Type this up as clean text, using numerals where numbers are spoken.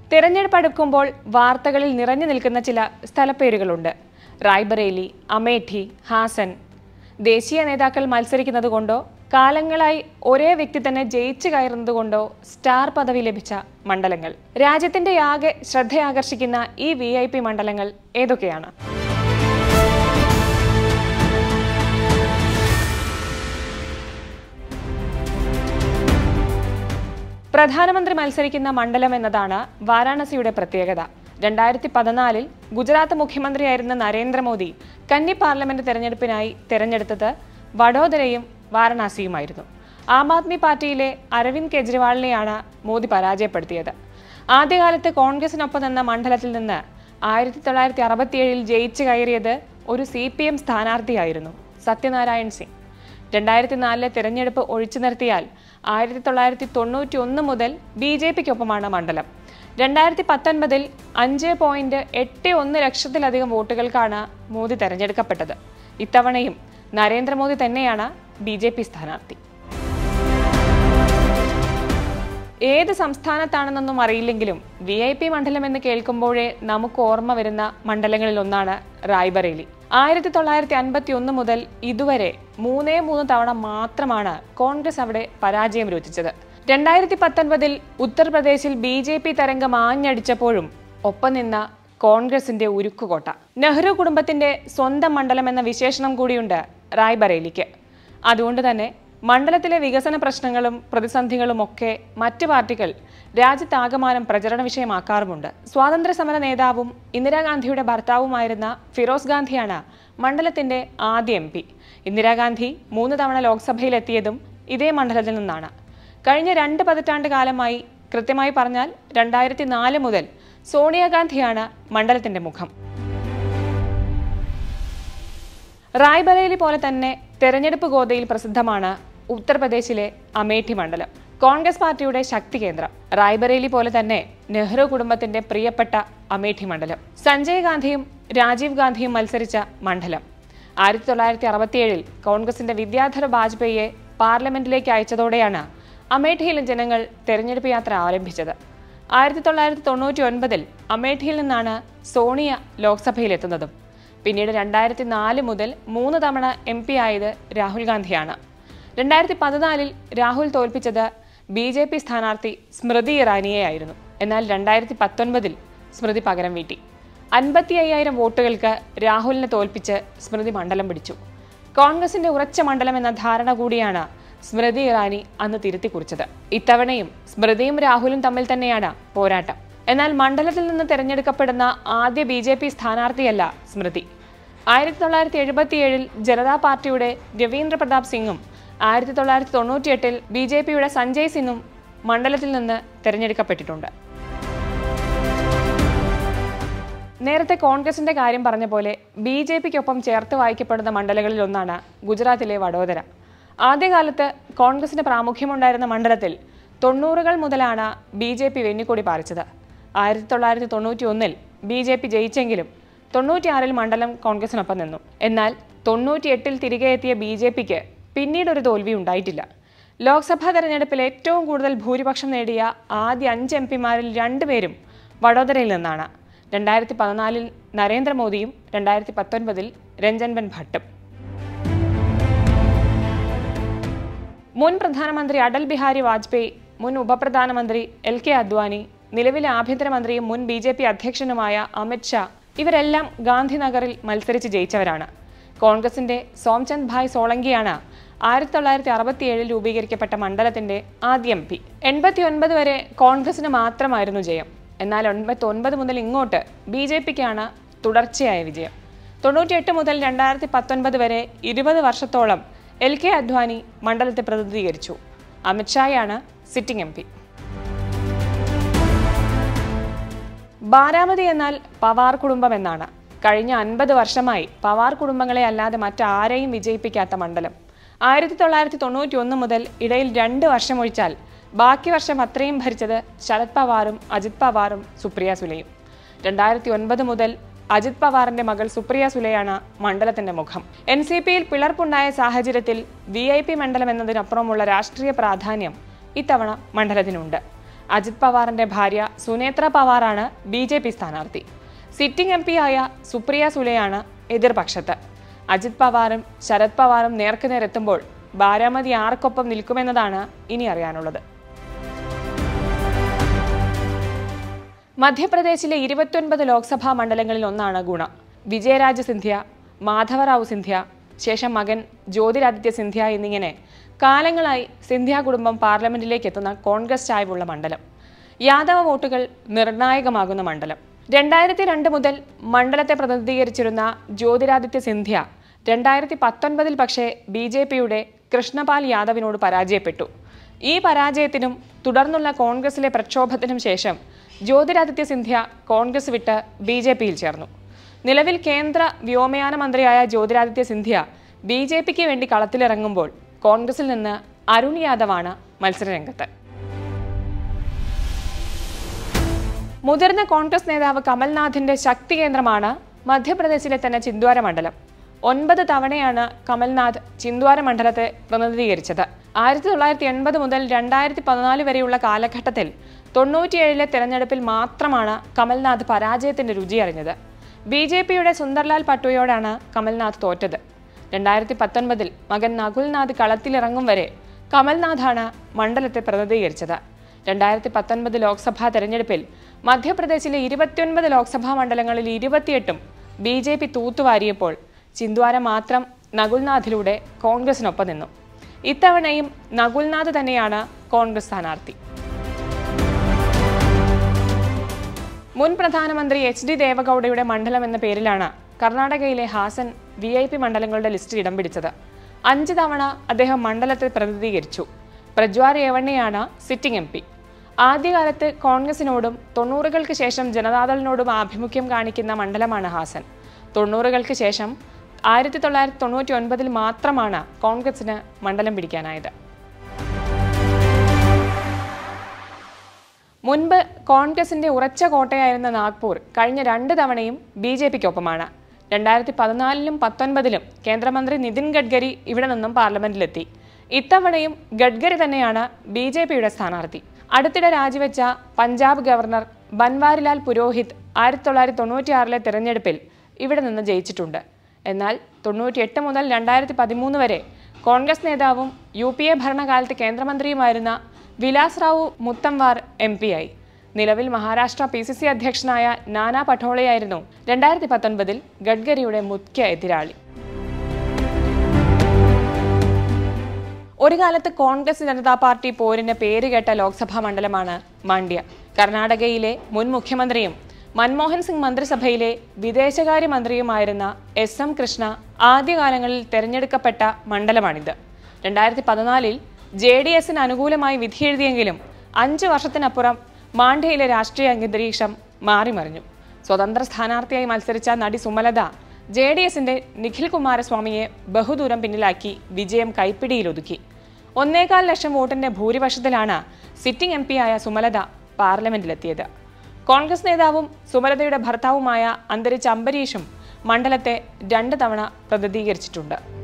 തെരഞ്ഞെടുപ്പ് അടുക്കുമ്പോൾ വാർത്തകളിൽ നിറഞ്ഞു നിൽക്കുന്ന ചില സ്ഥലപ്പേരുകളുണ്ട്. റായ്ബറേലി, അമേഠി, ഹാസൻ. ദേശീയ നേതാക്കൾ മത്സരിക്കുന്നതുകൊണ്ടോ കാലങ്ങളായി ഒരേ വ്യക്തി തന്നെ ജയിച്ചു കയറുന്നതുകൊണ്ടോ സ്റ്റാർ പദവി ലഭിച്ച മണ്ഡലങ്ങൾ. രാജ്യത്തിന്റെ ആകെ ശ്രദ്ധയാകർഷിക്കുന്ന ഈ VIP മണ്ഡലങ്ങൾ ഏതൊക്കെയാണ്? പ്രധാനമന്ത്രി മത്സരിക്കുന്ന മണ്ഡലം എന്നതാണ് വാരാണസിയുടെ പ്രത്യേകത. 2014 ഗുജറാത്ത് മുഖ്യമന്ത്രിയായിരുന്ന നരേന്ദ്രമോദി കന്നി പാർലമെന്റ് തെരഞ്ഞെടുപ്പിനായി തെരഞ്ഞെടുത്തത് വഡോദരയും വാരണാസിയുമായിരുന്നു. ആം ആദ്മി പാർട്ടിയിലെ അരവിന്ദ് കെജ്രിവാളിനെയാണ് മോദി പരാജയപ്പെടുത്തിയത്. ആദ്യകാലത്ത് കോൺഗ്രസിനൊപ്പം നിന്ന മണ്ഡലത്തിൽ നിന്ന് 1967 ജയിച്ചു കയറിയത് ഒരു CPM സ്ഥാനാർത്ഥിയായിരുന്നു, സത്യനാരായൺ സിംഗ്. 2004 തെരഞ്ഞെടുപ്പ് ഒഴിച്ചു നിർത്തിയാൽ 1991 മുതൽ BJPക്കൊപ്പമാണ് മണ്ഡലം. 2019 5.81 ലക്ഷത്തിലധികം വോട്ടുകൾക്കാണ് മോദി തെരഞ്ഞെടുക്കപ്പെട്ടത്. ഇത്തവണയും നരേന്ദ്രമോദി തന്നെയാണ് BJP സ്ഥാനാർത്ഥി. ഏത് സംസ്ഥാനത്താണെന്നൊന്നും അറിയില്ലെങ്കിലും VIP മണ്ഡലം എന്ന് കേൾക്കുമ്പോഴേ നമുക്ക് ഓർമ്മ വരുന്ന മണ്ഡലങ്ങളിൽ ഒന്നാണ് റായ്ബറേലി. 1951 മുതൽ ഇതുവരെ 3 തവണ മാത്രമാണ് കോൺഗ്രസ് അവിടെ പരാജയം രുചിച്ചത്. 2019 ഉത്തർപ്രദേശിൽ BJP തരംഗം ആഞ്ഞടിച്ചപ്പോഴും ഒപ്പം നിന്ന കോൺഗ്രസിന്റെ ഉരുക്കുകോട്ട. നെഹ്റു കുടുംബത്തിന്റെ സ്വന്തം മണ്ഡലം എന്ന വിശേഷണം കൂടിയുണ്ട് റായ്ബറേലിക്ക്. അതുകൊണ്ട് തന്നെ മണ്ഡലത്തിലെ വികസന പ്രശ്നങ്ങളും പ്രതിസന്ധികളും ഒക്കെ മറ്റ് പാർട്ടികൾ രാജ്യത്താകമാനം പ്രചരണ വിഷയമാക്കാറുമുണ്ട്. സ്വാതന്ത്ര്യ സമര നേതാവും ഇന്ദിരാഗാന്ധിയുടെ ഭർത്താവുമായിരുന്ന ഫിറോസ് ഗാന്ധിയാണ് മണ്ഡലത്തിന്റെ ആദ്യ MP. ഇന്ദിരാഗാന്ധി 3 തവണ ലോക്സഭയിലെത്തിയതും ഇതേ മണ്ഡലത്തിൽ നിന്നാണ്. കഴിഞ്ഞ 2 പതിറ്റാണ്ട് കാലമായി, കൃത്യമായി പറഞ്ഞാൽ 2004 മുതൽ സോണിയാഗാന്ധിയാണ് മണ്ഡലത്തിന്റെ മുഖം. റായ്ബറേലി പോലെ തന്നെ തെരഞ്ഞെടുപ്പ് ഗോതയിൽ പ്രസിദ്ധമാണ് ഉത്തർപ്രദേശിലെ അമേഠി മണ്ഡലം, കോൺഗ്രസ് പാർട്ടിയുടെ ശക്തി കേന്ദ്രം. റായ്ബറേലി പോലെ തന്നെ നെഹ്റു കുടുംബത്തിന്റെ പ്രിയപ്പെട്ട അമേഠി മണ്ഡലം. സഞ്ജയ് ഗാന്ധിയും രാജീവ് ഗാന്ധിയും മത്സരിച്ച മണ്ഡലം. 1967 കോൺഗ്രസിന്റെ വിദ്യാധർ വാജ്പേയിയെ പാർലമെന്റിലേക്ക് അയച്ചതോടെയാണ് അമേഠിയിലെ ജനങ്ങൾ തെരഞ്ഞെടുപ്പ് യാത്ര ആരംഭിച്ചത്. 1999 അമേഠിയിൽ നിന്നാണ് സോണിയ ലോക്സഭയിലെത്തുന്നതും. പിന്നീട് 2004 മുതൽ 3 തവണ MP ആയത് രാഹുൽ ഗാന്ധിയാണ്. 2014 രാഹുൽ തോൽപ്പിച്ചത് BJP സ്ഥാനാർത്ഥി സ്മൃതി ഇറാനിയെ ആയിരുന്നു. എന്നാൽ 2019 സ്മൃതി പകരം വീട്ടി. 55,000 വോട്ടുകൾക്ക് രാഹുലിനെ തോൽപ്പിച്ച് സ്മൃതി മണ്ഡലം പിടിച്ചു. കോൺഗ്രസിന്റെ ഉറച്ച മണ്ഡലം എന്ന ധാരണ കൂടിയാണ് സ്മൃതി ഇറാനി അന്ന് തിരുത്തി കുറിച്ചത്. ഇത്തവണയും സ്മൃതിയും രാഹുലും തമ്മിൽ തന്നെയാണ് പോരാട്ടം. എന്നാൽ മണ്ഡലത്തിൽ നിന്ന് തെരഞ്ഞെടുക്കപ്പെടുന്ന ആദ്യ BJP സ്ഥാനാർത്ഥിയല്ല സ്മൃതി. 1977 ജനതാ പാർട്ടിയുടെ രവീന്ദ്ര പ്രതാപ് സിംഗും 1998 BJPയുടെ സഞ്ജയ് സിംഗും മണ്ഡലത്തിൽ നിന്ന് തെരഞ്ഞെടുക്കപ്പെട്ടിട്ടുണ്ട്. നേരത്തെ കോൺഗ്രസിന്റെ കാര്യം പറഞ്ഞ പോലെ BJPക്കൊപ്പം ചേർത്ത് വായിക്കപ്പെടുന്ന മണ്ഡലങ്ങളിൽ ഒന്നാണ് ഗുജറാത്തിലെ വഡോദര. ആദ്യകാലത്ത് കോൺഗ്രസിന് പ്രാമുഖ്യമുണ്ടായിരുന്ന മണ്ഡലത്തിൽ 90കൾ മുതലാണ് BJP വെന്നിക്കൊടി പാറിച്ചത്. 1991 BJP ജയിച്ചെങ്കിലും 96 മണ്ഡലം കോൺഗ്രസിനൊപ്പം നിന്നു. എന്നാൽ 98 തിരികെ എത്തിയ BJPക്ക് പിന്നീടൊരു തോൽവി ഉണ്ടായിട്ടില്ല. ലോക്സഭാ തെരഞ്ഞെടുപ്പിൽ ഏറ്റവും കൂടുതൽ ഭൂരിപക്ഷം നേടിയ ആദ്യ 5 MPമാരിൽ 2 പേരും വഡോദരയിൽ നിന്നാണ്. 2014 നരേന്ദ്രമോദിയും 2019 രഞ്ജൻബെൻ ഭട്ടും. മുൻ പ്രധാനമന്ത്രി അടൽ ബിഹാരി വാജ്പേയി, മുൻ ഉപപ്രധാനമന്ത്രി LK അദ്വാനി, നിലവിലെ ആഭ്യന്തരമന്ത്രിയും മുൻ BJP അധ്യക്ഷനുമായ അമിത് ഷാ ഇവരെല്ലാം ഗാന്ധിനഗറിൽ മത്സരിച്ച് ജയിച്ചവരാണ്. കോൺഗ്രസിന്റെ സോംചന്ദ് ഭായ് സോളങ്കിയാണ് 1967 രൂപീകരിക്കപ്പെട്ട മണ്ഡലത്തിന്റെ ആദ്യ MP. 89 വരെ കോൺഗ്രസിന് മാത്രമായിരുന്നു ജയം. എന്നാൽ 89 മുതൽ ഇങ്ങോട്ട് BJPക്കാണ് തുടർച്ചയായ വിജയം. 98 മുതൽ 2019 വരെ 20 വർഷത്തോളം LK അദ്വാനി മണ്ഡലത്തെ പ്രതിനിധീകരിച്ചു. അമിത് ഷായാണ് സിറ്റിംഗ് MP. ബാരാമതി എന്നാൽ പവാർ കുടുംബം എന്നാണ്. കഴിഞ്ഞ 50 വർഷമായി പവാർ കുടുംബങ്ങളെ അല്ലാതെ മറ്റാരെയും വിജയിപ്പിക്കാത്ത മണ്ഡലം. 1991 മുതൽ ഇടയിൽ 2 വർഷം ഒഴിച്ചാൽ ബാക്കി വർഷം അത്രയും ഭരിച്ചത് ശരത് പവാറും അജിത് പവാറും സുപ്രിയ സുലെയും. 2009 മുതൽ അജിത് പവാറിന്റെ മകൾ സുപ്രിയ സുലെയാണ് മണ്ഡലത്തിന്റെ മുഖം. NCPയിൽ പിളർപ്പുണ്ടായ സാഹചര്യത്തിൽ VIP മണ്ഡലം എന്നതിനപ്പുറമുള്ള രാഷ്ട്രീയ പ്രാധാന്യം ഇത്തവണ മണ്ഡലത്തിനുണ്ട്. അജിത് പവാറിന്റെ ഭാര്യ സുനേത്ര പവാറാണ് BJP സ്ഥാനാർത്ഥി. സിറ്റിംഗ് MP ആയ സുപ്രിയ സുലെയാണ് എതിർപക്ഷത്ത്. അജിത് പവാറും ശരത് പവാറും നേർക്കുനേരെത്തുമ്പോൾ ബാരാമതി ആർക്കൊപ്പം നിൽക്കുമെന്നതാണ് ഇനി അറിയാനുള്ളത്. മധ്യപ്രദേശിലെ 29 ലോക്സഭാ മണ്ഡലങ്ങളിൽ ഒന്നാണ് ഗുണ. വിജയരാജ് സിന്ധ്യ, മാധവറാവു സിന്ധ്യ, ശേഷം മകൻ ജ്യോതിരാദിത്യ സിന്ധ്യ എന്നിങ്ങനെ കാലങ്ങളായി സിന്ധ്യ കുടുംബം പാർലമെന്റിലേക്ക് എത്തുന്ന കോൺഗ്രസ് ചായ്വുള്ള മണ്ഡലം. യാദവ വോട്ടുകൾ നിർണായകമാകുന്ന മണ്ഡലം. 2002 മുതൽ മണ്ഡലത്തെ പ്രതിനിധീകരിച്ചിരുന്ന ജ്യോതിരാദിത്യ സിന്ധ്യ 2019 പക്ഷേ BJPയുടെ കൃഷ്ണപാൽ യാദവിനോട് പരാജയപ്പെട്ടു. ഈ പരാജയത്തിനും തുടർന്നുള്ള കോൺഗ്രസിലെ പ്രക്ഷോഭത്തിനും ശേഷം ജ്യോതിരാദിത്യ സിന്ധ്യ കോൺഗ്രസ് വിട്ട് BJPയിൽ ചേർന്നു. നിലവിൽ കേന്ദ്ര വ്യോമയാന മന്ത്രിയായ ജ്യോതിരാദിത്യ സിന്ധ്യ BJPക്ക് വേണ്ടി കളത്തിലിറങ്ങുമ്പോൾ കോൺഗ്രസിൽ നിന്ന് അരുൺ യാദവാണ് മത്സരരംഗത്ത്. മുതിർന്ന കോൺഗ്രസ് നേതാവ് കമൽനാഥിന്റെ ശക്തി കേന്ദ്രമാണ് മധ്യപ്രദേശിലെ തന്നെ ചിന്ദ്വാര മണ്ഡലം. 9 തവണയാണ് കമൽനാഥ് ചിന്ദ്വാര മണ്ഡലത്തെ പ്രതിനിധീകരിച്ചത്. 1980 മുതൽ 2014 വരെയുള്ള കാലഘട്ടത്തിൽ 97 തെരഞ്ഞെടുപ്പിൽ മാത്രമാണ് കമൽനാഥ് പരാജയത്തിന്റെ രുചി അറിഞ്ഞത്. BJPയുടെ സുന്ദർലാൽ പട്ടോയോടാണ് കമൽനാഥ് തോറ്റത്. 2019 മകൻ നകുൽനാഥ് കളത്തിലിറങ്ങും വരെ കമൽനാഥാണ് മണ്ഡലത്തെ പ്രതിനിധീകരിച്ചത്. 2019 ലോക്സഭാ തെരഞ്ഞെടുപ്പിൽ മധ്യപ്രദേശിലെ 29 ലോക്സഭാ മണ്ഡലങ്ങളിൽ 28ഉം BJP തൂത്തുവാരിയപ്പോൾ ചിന്ദ്വാര മാത്രം നകുൽനാഥിലൂടെ കോൺഗ്രസിനൊപ്പം നിന്നു. ഇത്തവണയും നകുൽനാഥ് തന്നെയാണ് കോൺഗ്രസ് സ്ഥാനാർത്ഥി. മുൻ പ്രധാനമന്ത്രി HD ദേവഗൌഡയുടെ മണ്ഡലം എന്ന പേരിലാണ് കർണാടകയിലെ ഹാസൻ VIP മണ്ഡലങ്ങളുടെ ലിസ്റ്റിൽ ഇടം പിടിച്ചത്. 5 തവണ അദ്ദേഹം മണ്ഡലത്തെ പ്രതിനിധീകരിച്ചു. പ്രജ്വാൽ രേവണ്ണയാണ് സിറ്റിംഗ് MP. ആദ്യകാലത്ത് കോൺഗ്രസിനോടും 90കൾക്ക് ശേഷം ജനതാദളിനോടും ആഭിമുഖ്യം കാണിക്കുന്ന മണ്ഡലമാണ് ഹാസൻ. 90കൾക്ക് ശേഷം 1999 മാത്രമാണ് കോൺഗ്രസിന് മണ്ഡലം പിടിക്കാനായത്. മുൻപ് കോൺഗ്രസിന്റെ ഉറച്ച കോട്ടയായിരുന്ന നാഗ്പൂർ കഴിഞ്ഞ 2 തവണയും BJPക്കൊപ്പമാണ്. 2014ലും 19ലും കേന്ദ്രമന്ത്രി നിതിൻ ഗഡ്കരി ഇവിടെ നിന്നും പാർലമെന്റിലെത്തി. ഇത്തവണയും ഗഡ്കരി തന്നെയാണ് BJPയുടെ സ്ഥാനാർത്ഥി. അടുത്തിടെ രാജിവെച്ച പഞ്ചാബ് ഗവർണർ ബൻവാരിലാൽ പുരോഹിത് 1996ലെ തെരഞ്ഞെടുപ്പിൽ ഇവിടെ നിന്ന് ജയിച്ചിട്ടുണ്ട്. എന്നാൽ 98 മുതൽ 2013 വരെ കോൺഗ്രസ് നേതാവും UPA ഭരണകാലത്ത് കേന്ദ്രമന്ത്രിയുമായിരുന്ന വിലാസ് റാവു മുത്തംവാർ MP ആയി. നിലവിൽ മഹാരാഷ്ട്ര PCC അധ്യക്ഷനായ നാനാ പട്ടോളെയായിരുന്നു 2019 ഗഡ്കരിയുടെ മുഖ്യ എതിരാളി. ഒരു കാലത്ത് കോൺഗ്രസ് ജനതാ പാർട്ടി പോരിന് പേരുകേട്ട ലോക്സഭാ മണ്ഡലമാണ് മാണ്ഡ്യ. കർണാടകയിലെ മുൻ മുഖ്യമന്ത്രിയും മൻമോഹൻ സിംഗ് മന്ത്രിസഭയിലെ വിദേശകാര്യമന്ത്രിയുമായിരുന്ന SM കൃഷ്ണ ആദ്യകാലങ്ങളിൽ തെരഞ്ഞെടുക്കപ്പെട്ട മണ്ഡലമാണിത്. 2014ൽ JDSന് അനുകൂലമായി വിധിയെഴുതിയെങ്കിലും 5 വർഷത്തിനപ്പുറം മാണ്ഡ്യയിലെ രാഷ്ട്രീയ അന്തരീക്ഷം മാറിമറിഞ്ഞു. സ്വതന്ത്ര സ്ഥാനാർത്ഥിയായി മത്സരിച്ച നടി സുമലത JDSന്റെ നിഖിൽ കുമാരസ്വാമിയെ ബഹുദൂരം പിന്നിലാക്കി വിജയം കൈപ്പിടിയിലൊതുക്കി. 1.25 ലക്ഷം വോട്ടിന്റെ ഭൂരിപക്ഷത്തിലാണ് സിറ്റിംഗ് MP ആയ സുമലത പാർലമെന്റിലെത്തിയത്. കോൺഗ്രസ് നേതാവും സുമലതയുടെ ഭർത്താവുമായ അന്തരിച്ച അംബരീഷും മണ്ഡലത്തെ 2 തവണ പ്രതിനിധീകരിച്ചിട്ടുണ്ട്.